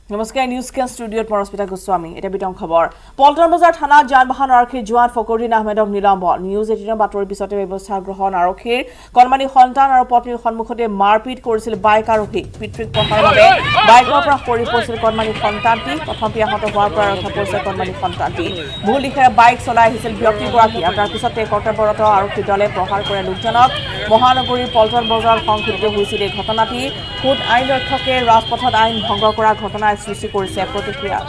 নমস্কাৰ নিউজ18 ষ্টুডিঅ'ত পৰস্পিতা গোস্বামী এটা বিতং খবৰ পল্টন বজাৰ থানাত যানবাহন আৰক্ষী জোৱান ফকৰুদ্দিন আহমেদক নিলম্বন নিউজ18 বাতৰিৰ পিছতে ব্যৱস্থা গ্ৰহণ আৰক্ষীৰ কৰ্মী সন্তান আৰু পত্নীৰ সন্মুখতে মাৰপিট কৰিছিল বাইক আৰোহী পিতৃক পঢ়াৰ বাবে বাইকৰ পৰা পৰি পৰিছিল কৰ্মী সন্তানটি প্ৰথম পিয়াহত হোৱাৰ পৰা ৰক্ষা পৰিছে কৰ্মী সন্তানটি ভুল দিশেৰে বাইক চলাই আহিছিল ব্যক্তিগৰাকী আৰু তাৰ পিছতে কৰ্তব্যৰত আৰক্ষী দলে প্ৰহাৰ কৰে লোকজনক মহানগৰীৰ পল্টন বজাৰ সংঘটিত হৈছিল এই ঘটনাটি খুদ আইন ৰক্ষকে ৰাজপথত আইন ভংগ কৰা ঘটনা সৃষ্টি কৰিছে প্ৰতিক্ৰিয়া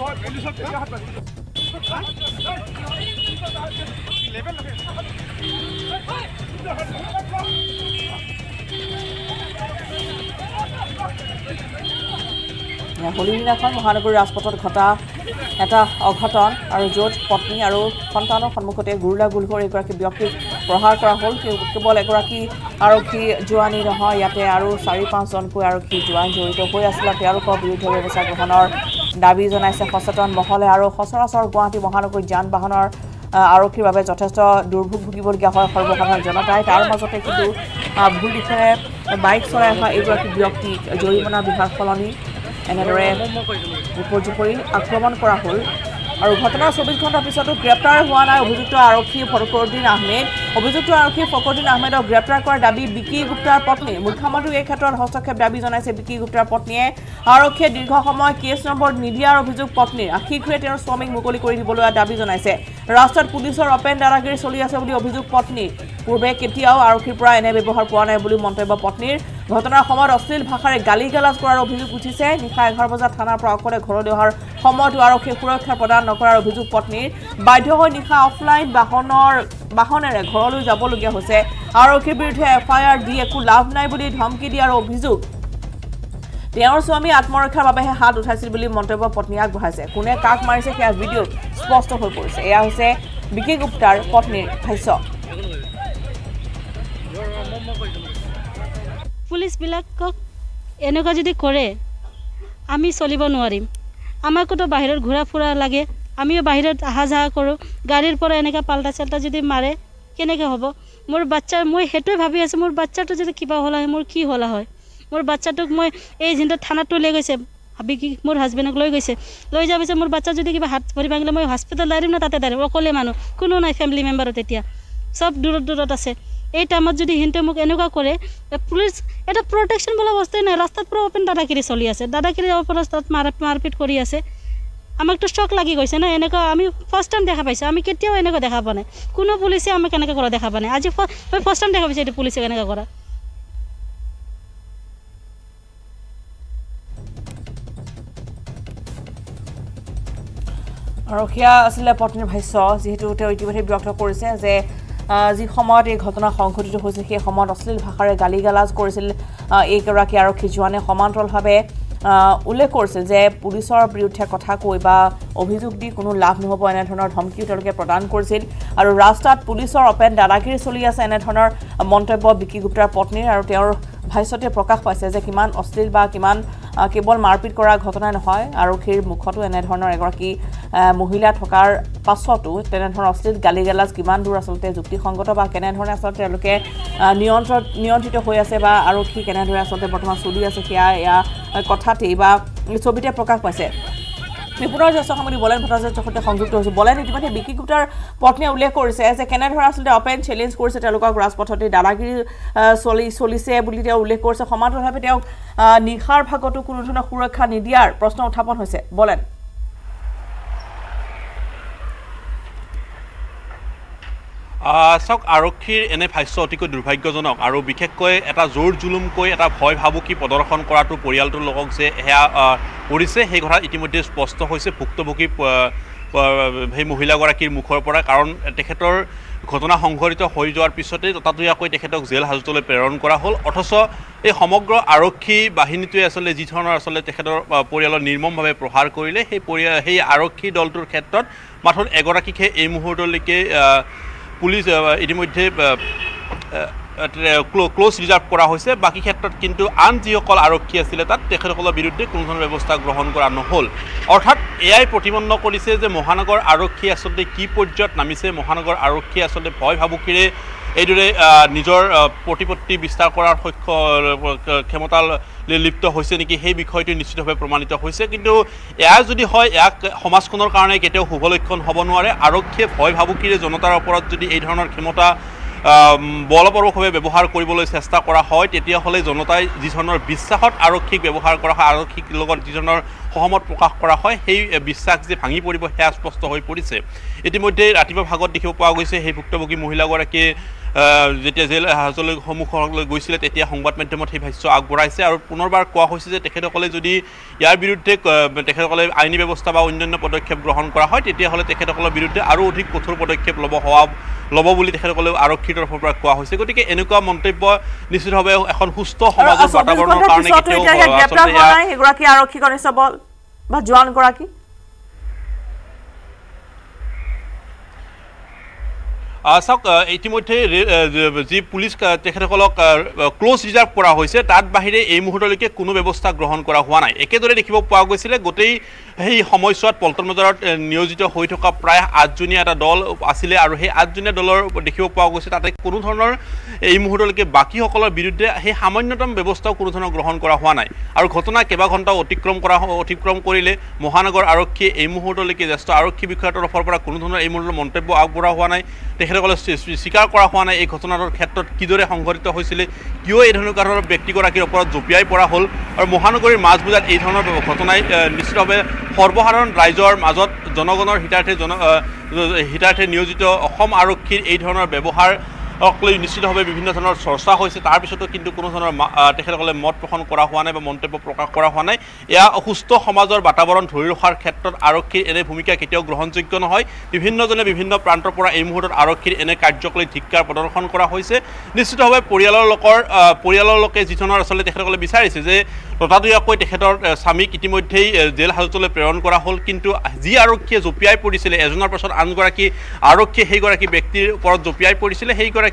হলিদিনাখন মহানগৰীৰ ৰাজপথত ঘটা এটা অঘটন আৰু য'ত পত্নী আৰু সন্তানৰ সন্মুখতে গুৰুলাগুল হৈ এগৰাকী ব্যক্তিক প্ৰহাৰ কৰা হ'ল কেৱল এগৰাকী আৰক্ষী জোৱানী নহয় ইয়াতে আৰু 4-5জনকৈ আৰক্ষী জোৱান জড়িত হৈ আছিল তেওঁলোকৰ বিৰুদ্ধে ব্যৱস্থা গ্ৰহণৰ দাবী জনাইছে সচেতন মহলে আৰু সচৰাচৰ গুৱাহাটী মহানগৰীৰ যান বাহনৰ আৰক্ষীৰ বাবে যথেষ্ট দুৰ্ভোগ ভুগিবলগীয়া হয় সৰ্বসাধাৰণ জনতাই তাৰ মাজতে কিন্তু ভুল দিশেৰে বাইক চলাই অহা এগৰাকী ব্যক্তিক জৰিমনা বিভাগ সলনি এনেদৰে উপযোগী আক্ৰমণ কৰা হ'ল আৰু ঘটনাৰ 24 ঘণ্টাৰ পিছতো গ্ৰেপ্তাৰ হোৱা নাই অভিযুক্ত আৰক্ষী ফকৰুদ্দিন আহমেদ অভিযুক্ত আৰক্ষী ফকৰুদ্দিন আহমেদক গ্ৰেপ্তাৰ কৰাৰ দাবী বিকি গুপ্তাৰ পত্নী মুখ্যমন্ত্ৰীক এই ক্ষেত্ৰত হস্তক্ষেপ দাবী জনাইছে বিকি গুপ্তাৰ পত্নীয়ে আৰক্ষীয়ে দীৰ্ঘ সময় কেছ নম্বৰ নিদিয়াৰ অভিযোগ পত্নীৰ শীঘ্ৰে তেওঁৰ স্বামীক মুকলি কৰি দিবলৈ দাবী জনাইছে ৰাষ্ট্ৰত পুলিচৰ অপেন দাদাগিৰি চলি আছে বুলি অভিযোগ পত্নীৰ পূৰ্বে কেতিয়াও আৰক্ষীৰ পৰা এনে ব্যৱহাৰ পোৱা নাই বুলি মন্তব্য পত্নীৰ ঘটনাৰ সময়ত অশ্লীল ভাষাৰে গালি গালাজ কৰাৰ অভিযোগ উঠিছে নিশা 11 বজাত থানাৰ পৰা অকলে ঘৰলৈ অহাৰ সময়তো আৰক্ষীয়ে সুৰক্ষা প্ৰদান নকৰাৰ অভিযোগ পত্নীৰ বাধ্য হৈ নিশা অফলাইন বাহনেৰে ঘৰলৈ যাবলগীয়া হৈছে আৰক্ষীৰ বিৰুদ্ধে এফআইআৰ দি একো লাভ নাই বুলি ধমকি দিয়াৰ অভিযোগ তেওঁৰ স্বামী আত্মৰক্ষাৰ বাবেহে হাত উঠাইছিল বুলি মন্তব্য পত্নী আগবঢ়াইছে কোনে কাক মাৰিছে সেয়া ভিডিঅ'ত স্পষ্ট হৈ পৰিছে এয়া হৈছে বিকি গুপ্তাৰ পত্নীৰ ভাষ্য পুলিচ বিলাকক এনেকুৱা যদি কৰে আমি চলিব নোৱাৰিম আমাকতো বাহিৰত ঘূৰা ফুৰা লাগে আমিও বাহিৰত আহা যাহা কৰোঁ গাড়ীৰ পৰা এনেকুৱা পাল্টা চাল্টা যদি মাৰে কেনেকৈ হ'ব মোৰ বাচ্চাৰ মই সেইটোৱে ভাবি আছোঁ মোৰ বাচ্চাটো যদি কিবা হ'লা হয় মোৰ কি হ'লা হয় মোৰ বাচ্চাটোক মই এই যিটো থানাটো লৈ গৈছে ভাবি কি মোৰ হাজবেণ্ডক লৈ গৈছে লৈ যোৱাৰ পিছত মোৰ বাচ্চা যদি কিবা হাত ভৰি ভাঙিলে মই হস্পিটেল দাঁড়িম না তাতে দাঁড়িম অকলে মানুহ কোনো নাই ফেমিলি মেম্বাৰত এতিয়া চব দূৰত আছে এই টাইমত যদি সিহঁতে মোক এনেকুৱা কৰে পুলিচ এটা প্ৰটেকশ্যন বোলা বস্তুৱে নাই ৰাস্তাত পুৰা অপেন দাদাগিৰি চলি আছে দাদাগিৰি ৰাস্তাত মাৰপিট কৰি আছে আমাকতো ষ্টক লাগি গৈছে না এনেকুৱা আমি ফাৰ্ষ্ট টাইম দেখা পাইছোঁ আমি কেতিয়াও এনেকুৱা দেখা পোৱা নাই কোনো পুলিচে আমাক এনেকৈ কৰা দেখা পোৱা নাই আজি মই ফাৰ্ষ্ট টাইম দেখা পাইছোঁ এইটো পুলিচে এনেকৈ কৰা আৰক্ষীয়া আছিলে পত্নীৰ ভাষ্য যিহেতু তেওঁ ইতিমধ্যে ব্যক্ত কৰিছে যে যি সময়ত এই ঘটনা সংঘটিত হৈছে সেই সময়ত অশ্লীল ভাষাৰে গালি গালাজ কৰিছিল এইগৰাকী আৰক্ষী জোৱানে সমান্তৰালভাৱে উল্লেখ কৰিছিল যে পুলিচৰ বিৰুদ্ধে কথা কৈ বা অভিযোগ দি কোনো লাভ নহ'ব এনেধৰণৰ ধমকিও তেওঁলোকে প্ৰদান কৰিছিল আৰু ৰাস্তাত পুলিচৰ অপেন দাদাগিৰি চলি আছে এনেধৰণৰ মন্তব্য বিকি গুপ্তাৰ পত্নীৰ আৰু তেওঁৰ ভাষ্যতে প্ৰকাশ পাইছে যে কিমান অশ্লীল বা কিমান কেৱল মাৰপিট কৰা ঘটনা নহয় আৰক্ষীৰ মুখতো এনেধৰণৰ এগৰাকী মহিলা থকাৰ পাছতো তেনেধৰণৰ অশ্লীল গালি গালাজ কিমান দূৰ আচলতে যুক্তিসংগত বা কেনেধৰণে আচলতে তেওঁলোকে নিয়ন্ত্ৰিত হৈ আছে বা আৰক্ষী কেনেধৰণে আচলতে বৰ্তমান চলি আছে সেয়া এয়া কথাতেই বা ছবিতে প্ৰকাশ পাইছে নিপুণৰ জ্যেষ্ঠ সাংবাদিক বলেন ভট্টাচাৰ্যৰ সৈতে সংযুক্ত হৈছোঁ বলেন ইতিমধ্যে বিকি গুপ্তাৰ পত্নীয়ে উল্লেখ কৰিছে যে কেনেধৰণে আচলতে অপেন চেলেঞ্জ কৰিছে তেওঁলোকক ৰাজপথতে দাদাগিৰি চলিছে বুলি তেওঁ উল্লেখ কৰিছে সমান্তৰালভাৱে তেওঁক নিশাৰ ভাগতো কোনো ধৰণৰ সুৰক্ষা নিদিয়াৰ প্ৰশ্ন উত্থাপন হৈছে বলেন চাওক আৰক্ষীৰ এনে ভাষ্য অতিকৈ দুৰ্ভাগ্যজনক আৰু বিশেষকৈ এটা জোৰ জুলুমকৈ এটা ভয় ভাবুকি প্ৰদৰ্শন কৰাটো পৰিয়ালটোৰ লোকক যে সেয়া কৰিছে সেই কথা ইতিমধ্যে স্পষ্ট হৈছে ভুক্তভোগী সেই মহিলাগৰাকীৰ মুখৰ পৰা কাৰণ তেখেতৰ ঘটনা সংঘটিত হৈ যোৱাৰ পিছতে ততাতৈয়াকৈ তেখেতক জেল হাজতলৈ প্ৰেৰণ কৰা হ'ল অথচ এই সমগ্ৰ আৰক্ষী বাহিনীটোৱে আচলতে যি ধৰণৰ আচলতে তেখেতৰ পৰিয়ালৰ নিৰ্মমভাৱে প্ৰহাৰ কৰিলে সেই আৰক্ষী দলটোৰ ক্ষেত্ৰত মাত্ৰ এগৰাকীকহে এই মুহূৰ্তলৈকে পুলিচ ইতিমধ্যে ক্লোজ ৰিজাৰ্ভ কৰা হৈছে বাকী ক্ষেত্ৰত কিন্তু আন যিসকল আৰক্ষী আছিলে তাত তেখেতসকলৰ বিৰুদ্ধে কোনো ধৰণৰ ব্যৱস্থা গ্ৰহণ কৰা নহ'ল অৰ্থাৎ এয়াই প্ৰতিবন্ধ কৰিছে যে মহানগৰ আৰক্ষী আচলতে কি পৰ্যায়ত নামিছে মহানগৰ আৰক্ষী আচলতে ভয় ভাবুকিৰে এইদৰে নিজৰ প্ৰতিপত্তি বিস্তাৰ কৰাৰ ক্ষমতা লিপ্ত হৈছে নেকি সেই বিষয়টো নিশ্চিতভাৱে প্ৰমাণিত হৈছে কিন্তু এয়া যদি হয় ইয়াক সমাজখনৰ কাৰণে কেতিয়াও শুভ লক্ষণ হ'ব নোৱাৰে আৰক্ষীয়ে ভয় ভাবুকিৰে জনতাৰ ওপৰত যদি এই ধৰণৰ ক্ষমতা বলপূৰ্বকভাৱে ব্যৱহাৰ কৰিবলৈ চেষ্টা কৰা হয় তেতিয়াহ'লে জনতাই যি ধৰণৰ বিশ্বাসত আৰক্ষীক ব্যৱহাৰ কৰা হয় আৰক্ষীক লগত যি ধৰণৰ সহমত প্ৰকাশ কৰা হয় সেই বিশ্বাস যে ভাঙি পৰিব সেয়া স্পষ্ট হৈ পৰিছে ইতিমধ্যে ৰাতিপুৱা ভাগত দেখিব পোৱা গৈছে সেই ভুক্তভোগী মহিলাগৰাকীয়ে যেতিয়া জেল হাজতলৈ সন্মুখলৈ গৈছিলে তেতিয়া সংবাদ মাধ্যমত সেই ভাষ্য আগবঢ়াইছে আৰু পুনৰবাৰ কোৱা হৈছে যে তেখেতসকলে যদি ইয়াৰ বিৰুদ্ধে তেখেতসকলে আইনী ব্যৱস্থা বা অন্যান্য পদক্ষেপ গ্ৰহণ কৰা হয় তেতিয়াহ'লে তেখেতসকলৰ বিৰুদ্ধে আৰু অধিক কঠোৰ পদক্ষেপ ল'ব বুলি তেখেতসকলে আৰক্ষীৰ তৰফৰ পৰা কোৱা হৈছে গতিকে এনেকুৱা মন্তব্য নিশ্চিতভাৱে এখন সুস্থ সমাজৰ বাতাবৰণৰ কাৰণে এগৰাকী আৰক্ষী কনিষ্টবল বা জোৱানগৰাকী চাওক ইতিমধ্যে যি পুলিচ তেখেতসকলক ক্লোজ ৰিজাৰ্ভ কৰা হৈছে তাত বাহিৰে এই মুহূৰ্তলৈকে কোনো ব্যৱস্থা গ্ৰহণ কৰা হোৱা নাই একেদৰে দেখিব পোৱা গৈছিলে গোটেই সেই সময়ছোৱাত পল্টন বজাৰত নিয়োজিত হৈ থকা প্ৰায় 8জনীয়া এটা দল আছিলে আৰু সেই 8জনীয়া দলৰ দেখিব পোৱা গৈছে তাতে কোনো ধৰণৰ এই মুহূৰ্তলৈকে বাকীসকলৰ বিৰুদ্ধে সেই সামান্যতম ব্যৱস্থাও কোনো ধৰণৰ গ্ৰহণ কৰা হোৱা নাই আৰু ঘটনা কেইবা ঘণ্টাও অতিক্ৰম কৰিলে মহানগৰ আৰক্ষীয়ে এই মুহূৰ্তলৈকে জ্যেষ্ঠ আৰক্ষী বিষয়াৰ তৰফৰ পৰা কোনো ধৰণৰ এই মুহূৰ্তত মন্তব্য আগবঢ়োৱা হোৱা নাই তেখেতসকলে স্বীকাৰ কৰা হোৱা নাই এই ঘটনাটোৰ ক্ষেত্ৰত কিদৰে সংঘটিত হৈছিলে কিয় এই ধৰণৰ ব্যক্তিগৰাকীৰ ওপৰত জঁপিয়াই পৰা হ'ল আৰু মহানগৰীৰ মাজমজিয়াত এই ধৰণৰ ঘটনাই নিশ্চিতভাৱে সৰ্বসাধাৰণ ৰাইজৰ মাজত জনগণৰ হিতাৰ্থে নিয়োজিত অসম আৰক্ষীৰ এই ধৰণৰ ব্যৱহাৰ লৈ নিশ্চিতভাৱে বিভিন্ন ধৰণৰ চৰ্চা হৈছে তাৰপিছতো কিন্তু কোনো ধৰণৰ তেখেতসকলে মত পোষণ কৰা হোৱা নাই বা মন্তব্য প্ৰকাশ কৰা হোৱা নাই এয়া অসুস্থ সমাজৰ বাতাবৰণ ধৰি ৰখাৰ ক্ষেত্ৰত আৰক্ষীৰ এনে ভূমিকা কেতিয়াও গ্ৰহণযোগ্য নহয় বিভিন্নজনে বিভিন্ন প্ৰান্তৰ পৰা এই মুহূৰ্তত আৰক্ষীৰ এনে কাৰ্যক লৈ ধিক্কাৰ প্ৰদৰ্শন কৰা হৈছে নিশ্চিতভাৱে পৰিয়ালৰ লোকে যি ধৰণৰ আচলতে তেখেতসকলে বিচাৰিছে যে ততাতৈয়াকৈ তেখেতৰ স্বামীক ইতিমধ্যেই জেল হাজতলৈ প্ৰেৰণ কৰা হ'ল কিন্তু যি আৰক্ষীয়ে জঁপিয়াই পৰিছিলে এজনৰ পাছত আনগৰাকী আৰক্ষীয়ে সেইগৰাকী ব্যক্তিৰ ওপৰত জঁপিয়াই পৰিছিলে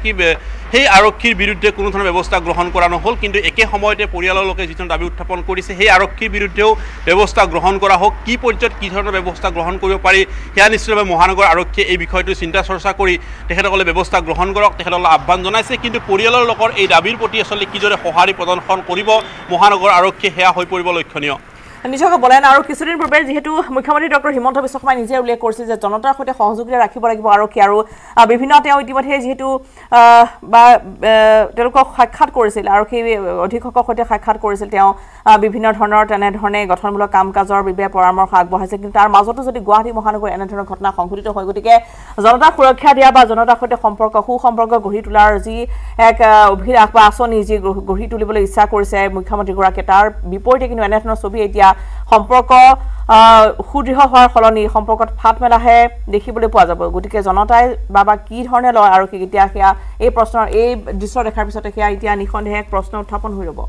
সেই আৰক্ষীৰ বিৰুদ্ধে কোনো ধৰণৰ ব্যৱস্থা গ্ৰহণ কৰা নহ'ল কিন্তু একে সময়তে পৰিয়ালৰ লোকে যিটো দাবী উত্থাপন কৰিছে সেই আৰক্ষীৰ বিৰুদ্ধেও ব্যৱস্থা গ্ৰহণ কৰা হওক কি পৰ্যায়ত কি ধৰণৰ ব্যৱস্থা গ্ৰহণ কৰিব পাৰি সেয়া নিশ্চিতভাৱে মহানগৰ আৰক্ষীয়ে এই বিষয়টো চিন্তা চৰ্চা কৰি তেখেতসকলে ব্যৱস্থা গ্ৰহণ কৰক তেখেতসকলে আহ্বান জনাইছে কিন্তু পৰিয়ালৰ লোকৰ এই দাবীৰ প্ৰতি আচলতে কিদৰে সঁহাৰি প্ৰদৰ্শন কৰিব মহানগৰ আৰক্ষীয়ে সেয়া হৈ পৰিব লক্ষণীয় নিজকে বলেন আৰু কিছুদিন পূৰ্বে যেহেতু মুখ্যমন্ত্ৰী ডক্টৰ হিমন্ত বিশ্ব শৰ্মাই নিজে উল্লেখ কৰিছে যে জনতাৰ সৈতে সহযোগিতা ৰাখিব লাগিব আৰক্ষী আৰু বিভিন্ন তেওঁ ইতিমধ্যে যেহেতু বা তেওঁলোকক সাক্ষাৎ কৰিছিল আৰক্ষী অধীক্ষকৰ সৈতে সাক্ষাৎ কৰিছিল তেওঁ বিভিন্ন ধৰণৰ তেনেধৰণে গঠনমূলক কাম কাজৰ বাবে পৰামৰ্শ আগবঢ়াইছে কিন্তু তাৰ মাজতো যদি গুৱাহাটী মহানগৰ এনেধৰণৰ ঘটনা সংঘটিত হয় গতিকে জনতাক সুৰক্ষা দিয়া বা জনতাৰ সৈতে সুসম্পৰ্ক গঢ়ি তোলাৰ যি এক অভিলাষ বা আঁচনি যি গঢ়ি তুলিবলৈ ইচ্ছা কৰিছে মুখ্যমন্ত্ৰীগৰাকীয়ে তাৰ বিপৰীতে কিন্তু এনেধৰণৰ ছবি এতিয়া সম্পৰ্ক সুদৃঢ় হোৱাৰ সলনি সম্পৰ্কত ফাট মেলাহে দেখিবলৈ পোৱা যাব গতিকে জনতাই বা কি ধৰণে লয় আৰক্ষীক এতিয়া সেয়া এই প্ৰশ্নৰ এই দৃশ্য দেখাৰ পিছতে সেয়া এতিয়া নিঃসন্দেহে এক প্ৰশ্ন উত্থাপন হৈ ৰ'ব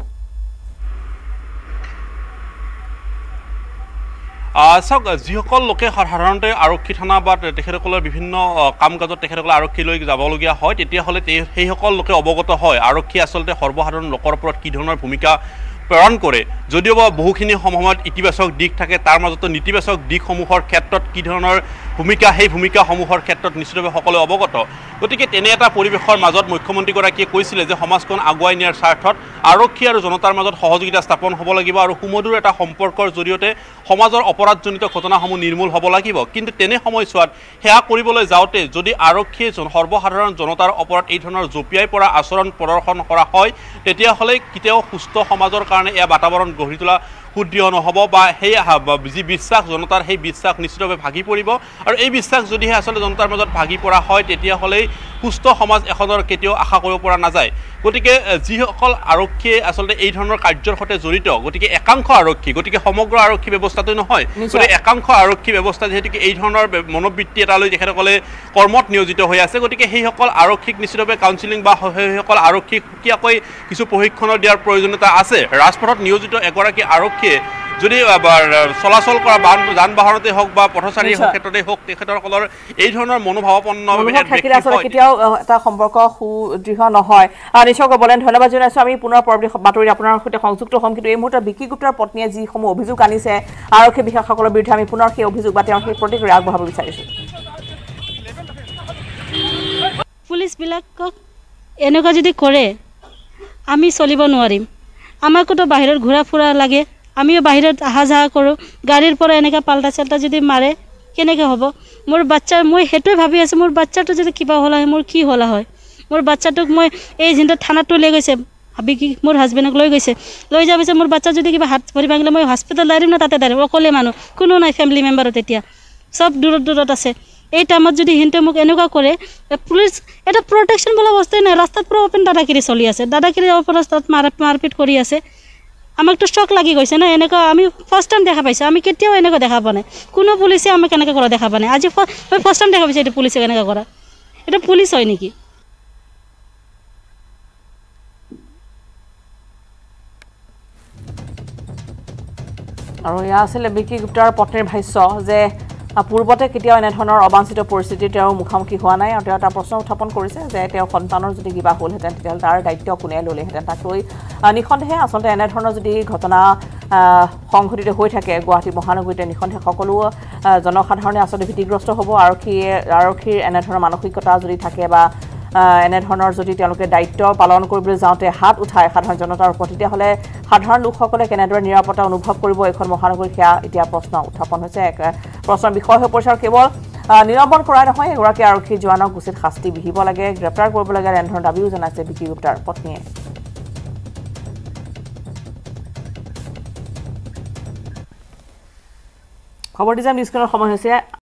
চাওক যিসকল লোকে সাধাৰণতে আৰক্ষী থানা বা তেখেতসকলৰ বিভিন্ন কাম কাজত তেখেতসকলে আৰক্ষীলৈ যাবলগীয়া হয় তেতিয়াহ'লে সেইসকল লোকে অৱগত হয় আৰক্ষী আচলতে সৰ্বসাধাৰণ লোকৰ ওপৰত কি ধৰণৰ ভূমিকা প্ৰেৰণ কৰে যদিও বা বহুখিনি সময়ত ইতিবাচক দিশ থাকে তাৰ মাজতো নেতিবাচক দিশসমূহৰ ক্ষেত্ৰত কি ধৰণৰ ভূমিকা সেই ভূমিকাসমূহৰ ক্ষেত্ৰত নিশ্চিতভাৱে সকলোৱে অৱগত গতিকে তেনে এটা পৰিৱেশৰ মাজত মুখ্যমন্ত্ৰীগৰাকীয়ে কৈছিলে যে সমাজখন আগুৱাই নিয়াৰ স্বাৰ্থত আৰক্ষী আৰু জনতাৰ মাজত সহযোগিতা স্থাপন হ'ব লাগিব আৰু সুমধুৰ এটা সম্পৰ্কৰ জৰিয়তে সমাজৰ অপৰাধজনিত ঘটনাসমূহ নিৰ্মূল হ'ব লাগিব কিন্তু তেনে সময়ছোৱাত সেয়া কৰিবলৈ যাওঁতে যদি আৰক্ষীয়ে সৰ্বসাধাৰণ জনতাৰ ওপৰত এই ধৰণৰ জঁপিয়াই পৰা আচৰণ প্ৰদৰ্শন কৰা হয় তেতিয়াহ'লে কেতিয়াও সুস্থ সমাজৰ কাৰণে এয়া বাতাবৰণ গঢ়ি তোলা সুদৃঢ় নহ'ব বা সেই যি বিশ্বাস জনতাৰ সেই বিশ্বাস নিশ্চিতভাৱে ভাগি পৰিব আৰু এই বিশ্বাস যদিহে আচলতে জনতাৰ মাজত ভাগি পৰা হয় তেতিয়াহ'লে সুস্থ সমাজ এখনৰ কেতিয়াও আশা কৰিব পৰা নাযায় গতিকে যিসকল আৰক্ষীয়ে আচলতে এই ধৰণৰ কাৰ্যৰ সৈতে জড়িত গতিকে একাংশ আৰক্ষী গতিকে সমগ্ৰ আৰক্ষী ব্যৱস্থাটো নহয় গতিকে একাংশ আৰক্ষী ব্যৱস্থা যিহেতুকে এই ধৰণৰ মনোবৃত্তি এটালৈ তেখেতসকলে কৰ্মত নিয়োজিত হৈ আছে গতিকে সেইসকল আৰক্ষীক নিশ্চিতভাৱে কাউন্সিলিং বা সেইসকল আৰক্ষীক সুকীয়াকৈ কিছু প্ৰশিক্ষণৰ দিয়াৰ প্ৰয়োজনীয়তা আছে ৰাজপথত নিয়োজিত এগৰাকী আৰক্ষীয়ে যদি চলাচল কৰা যান বাহনতে হওক বা পথচাৰীৰ ক্ষেত্ৰতে হওক তেখেতসকলৰ এই ধৰণৰ মনোভাৱাপন্ন কেতিয়াও এটা সম্পৰ্ক সুদৃঢ় নহয় নিশ্চয়কৈ বলেন ধন্যবাদ জনাইছোঁ আমি পুনৰ পৰৱৰ্তী বাতৰি আপোনাৰ সৈতে সংযুক্ত হ'ম কিন্তু এই মুহূৰ্তত বিকি গুপ্তাৰ পত্নীয়ে যিসমূহ অভিযোগ আনিছে আৰক্ষী বিষয়াসকলৰ বিৰুদ্ধে আমি পুনৰ সেই অভিযোগ বা তেওঁৰ সেই প্ৰতিক্ৰিয়া আগবঢ়াব বিচাৰিছোঁ পুলিচবিলাকক এনেকুৱা যদি কৰে আমি চলিব নোৱাৰিম আমাকতো বাহিৰত ঘূৰা ফুৰা লাগে আমিও বাহিৰত আহা যাহা কৰোঁ গাড়ীৰ পৰা এনেকুৱা পাল্টা চাল্টা যদি মাৰে কেনেকৈ হ'ব মোৰ বাচ্চা মই সেইটোৱে ভাবি আছোঁ মোৰ বাচ্চাটো যদি কিবা হ'লা হয় মোৰ কি হ'লা হয় মোৰ বাচ্চাটোক মই এই যিটো থানাটো লৈ গৈছে ভাবি কি মোৰ হাজবেণ্ডক লৈ গৈছে লৈ যোৱাৰ পিছত মোৰ বাচ্চা যদি কিবা হাত ভৰি ভাঙিলে মই হস্পিটেল দাঁড়িম না তাতে দাঁড়িম অকলে মানুহ কোনো নাই ফেমিলি মেম্বাৰো তেতিয়া চব দূৰত দূৰত আছে এই টাইমত যদি সিহঁতে মোক এনেকুৱা কৰে পুলিচ এটা প্ৰটেকশ্যন বোলা বস্তুৱে নাই ৰাস্তাত পুৰা অপেন দাদাগিৰি চলি আছে দাদাগিৰি অপৰাস্তাত মাৰপিট কৰি আছে আমাকতো শ্বক লাগি গৈছে না এনেকুৱা আমি ফাৰ্ষ্ট টাইম দেখা পাইছোঁ আমি কেতিয়াও এনেকুৱা দেখা পোৱা নাই কোনো পুলিচে আমাক এনেকৈ কৰা দেখা পোৱা নাই আজি মই ফাৰ্ষ্ট টাইম দেখা পাইছোঁ এইটো পুলিচে এনেকুৱা কৰা এইটো পুলিচ হয় নেকি আৰু এয়া আছিলে বিকি গুপ্তাৰ পত্নীৰ ভাষ্য যে পূৰ্বতে কেতিয়াও এনেধৰণৰ অবাঞ্ছিত পৰিস্থিতিৰ তেওঁ মুখামুখি হোৱা নাই আৰু তেওঁ এটা প্ৰশ্ন উত্থাপন কৰিছে যে তেওঁ সন্তানৰ যদি কিবা হ'লহেঁতেন তেতিয়াহ'লে তাৰ দায়িত্ব কোনে ল'লেহেঁতেন তাক লৈ নিঃসন্দেহে আচলতে এনেধৰণৰ যদি ঘটনা সংঘটিত হৈ থাকে গুৱাহাটী মহানগৰীতে নিঃসন্দেহে সকলো জনসাধাৰণে আচলতে ভীতিগ্ৰস্ত হ'ব আৰক্ষীৰ এনেধৰণৰ মানসিকতা যদি থাকে বা এনেধৰণৰ যদি তেওঁলোকে দায়িত্ব পালন কৰিবলৈ যাওঁতে হাত উঠায় সাধাৰণ জনতাৰ ওপৰত তেতিয়াহ'লে সাধাৰণ লোকসকলে কেনেদৰে নিৰাপত্তা অনুভৱ কৰিব এইখন মহানগৰীত সেয়া এতিয়া প্ৰশ্ন উত্থাপন হৈছে এক প্ৰশ্নৰ বিষয় হৈ পৰিছে আৰু কেৱল নিলম্বন কৰাই নহয় এগৰাকী আৰক্ষী জোৱানক উচিত শাস্তি বিহিব লাগে গ্ৰেপ্তাৰ কৰিব লাগে এনেধৰণৰ দাবীও জনাইছে বিকি গুপ্তাৰ পত্নীয়ে খবৰ দিজাম নিউজখনৰ সময় হৈছে